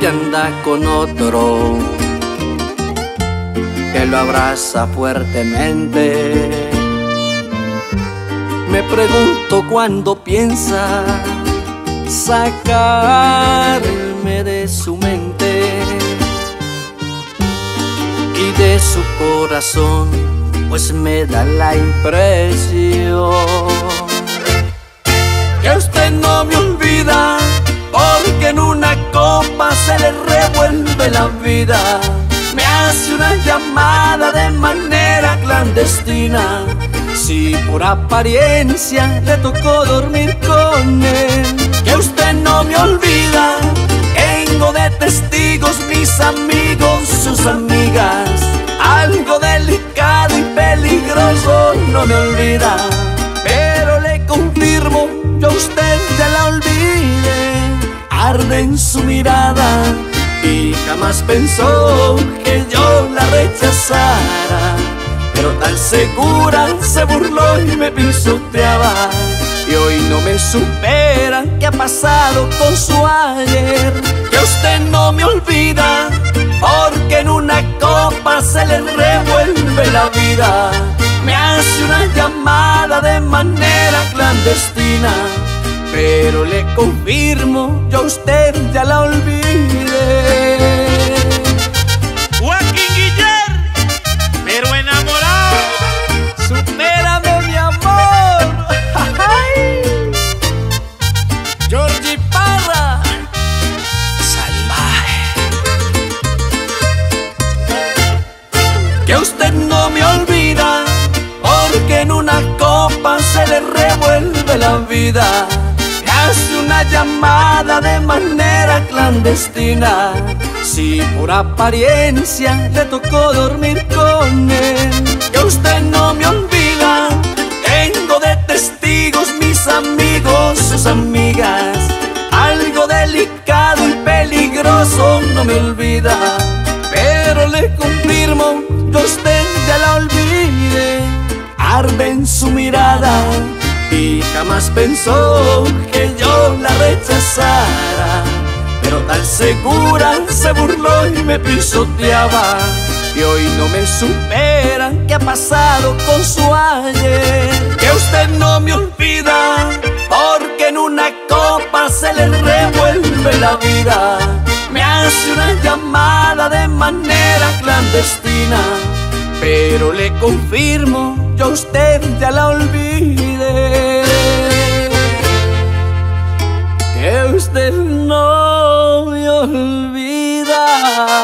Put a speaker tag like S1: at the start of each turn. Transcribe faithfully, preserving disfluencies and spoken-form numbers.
S1: anda con otro, que lo abraza fuertemente. Me pregunto cuándo piensa sacarme de su mente y de su corazón, pues me da la impresión que usted no me olvida, porque en una copa se le revuelve la vida. Me hace una llamada de manera clandestina, si por apariencia le tocó dormir con él. Que usted no me olvida, tengo de testigos mis amigos, sus amigas. Algo delicado y peligroso no me olvida, pero le confirmo, yo a usted ya la olvidé. Arde en su mirada y jamás pensó que yo la rechazara, pero tan segura se burló y me pisoteaba. Y hoy no me supera qué ha pasado con su ayer. Que usted no me olvida, porque en una copa se le revuelve la vida. Me hace una llamada de manera clandestina, pero le confirmo, yo a usted ya la olvidé.
S2: Joaquín Guiller, pero enamorado.
S1: Supérame, mi amor. Georgie Parra, salvaje. Que usted no me olvida, porque en una copa se le revuelve la vida. Me hace una llamada de manera clandestina, si por apariencia le tocó dormir con él. Que usted no me olvida, tengo de testigos mis amigos, sus amigas. Algo delicado y peligroso no me olvida, pero le confirmo, yo a usted ya la olvidé. Arde en su mirada y jamás pensó que yo la rechazara, pero tan segura se burló y me pisoteaba. Y hoy no me supera qué ha pasado con su ayer. Que usted no me olvida, porque en una copa se le revuelve la vida. Me hace una llamada de manera clandestina, pero le confirmo, yo a usted ya la olvidé. Que usted no me olvida.